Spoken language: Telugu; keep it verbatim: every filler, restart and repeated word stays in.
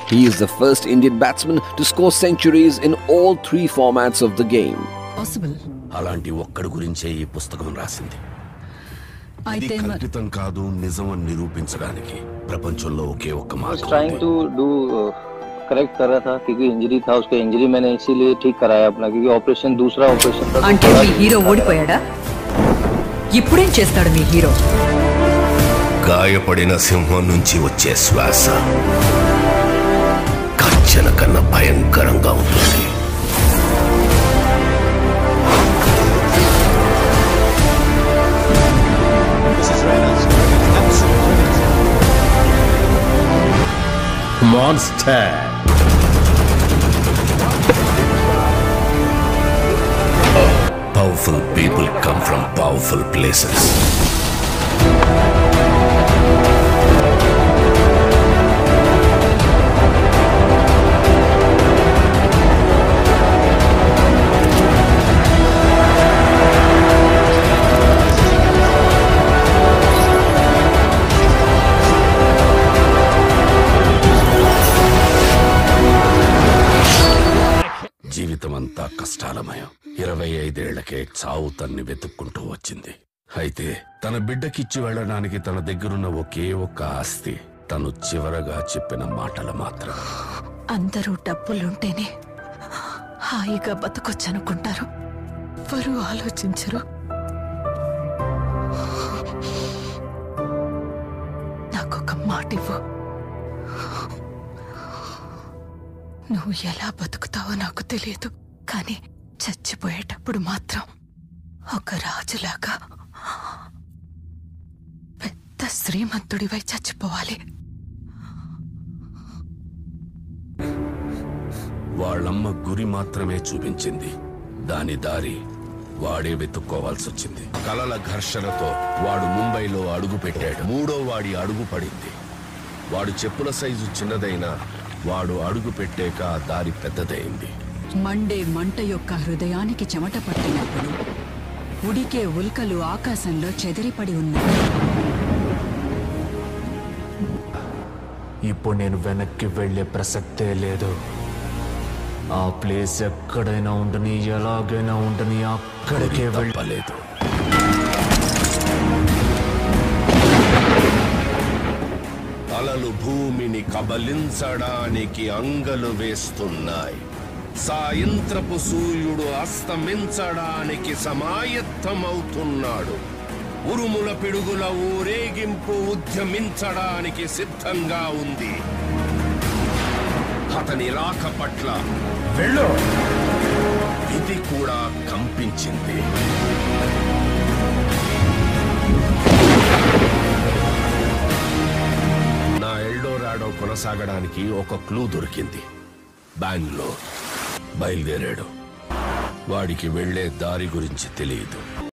He is the first Indian batsman to score centuries in all three formats of the game. Possible. అలాంటి ఒక్కడి గురించే ఈ పుస్తకం రాసింది. ఇది అయితే కల్పితం కాదు, నిజమని నిరూపించడానికి ప్రపంచంలో ఒకే ఒక్క మార్గం. ट्राइंग टू डू करेक्ट कर रहा था क्योंकि इंजरी था, उसका इंजरी मैंने इसीलिए ठीक कराया अपना, क्योंकि ऑपरेशन दूसरा ऑपरेशन था. అంటే మీ హీరో ఓడిపోయాడా? ఇప్పుడేం చేస్తాడు మీ హీరో? గాయపడిన సింహం నుంచి వచ్చే శ్వాస కచ్చన కన్నా భయంకరంగా ఉంటుంది. Monster. Powerful people come from powerful places. జీవితమంతా కష్టాలమయం. ఇరవై ఐదేళ్లకే చావు తన్ని వెతుక్కుంటూ వచ్చింది. అయితే తన బిడ్డకిచ్చి వెళ్లడానికి తన దగ్గరున్న ఒకే ఒక్క ఆస్తి తను చివరగా చెప్పిన మాటలు మాత్రం. అందరూ డబ్బులుంటేనే హాయిగా బతకొచ్చనుకుంటారు, ఎవరు ఆలోచించరు. నాకొక మాట ఇవ్వు, నువ్వు ఎలా బతుకుతావో నాకు తెలియదు, కానీ చచ్చిపోయేటప్పుడు మాత్రం ఒక రాజులాగా పెద్ద శ్రీమంతుడివై చచ్చిపోవాలి. వాళ్ళమ్మ గురి మాత్రమే చూపించింది, దాని దారి వాడే వెతుక్కోవాల్సి వచ్చింది. కలల ఘర్షణతో వాడు ముంబైలో అడుగు పెట్టాడు. మూడో వాడి అడుగు పడింది. వాడు చెప్పుల సైజు చిన్నదైనా వాడు అడుగు పెట్టాక దారి పెద్దదైంది. మండే మంట యొక్క హృదయానికి చెమట పట్టినప్పుడు ఉడికే ఉల్కలు ఆకాశంలో చెదిరిపడి ఉన్నాయి. ఇప్పుడు నేను వెనక్కి వెళ్లే ప్రసక్తే లేదు. ఆ ప్లేస్ ఎక్కడైనా ఉండని, ఎలాగైనా ఉండని, అక్కడికే వెళ్ళలేదు. అలలు భూమిని కబలించడానికి అంగలు వేస్తున్నాయి. సాయంత్రపు సూర్యుడు అస్తమించడానికి సమాయత్తమవుతున్నాడు. ఉరుముల పిడుగుల ఊరేగింపు ఉద్యమించడానికి సిద్ధంగా ఉంది. అతని రాక పట్ల వెళ్ళు ఇది కూడా కంపించింది. నా ఎల్డోరాడో కొనసాగడానికి ఒక క్లూ దొరికింది. బెంగళూరు బయలుదేరాడు. వాడికి వెళ్లే దారి గురించి తెలియదు.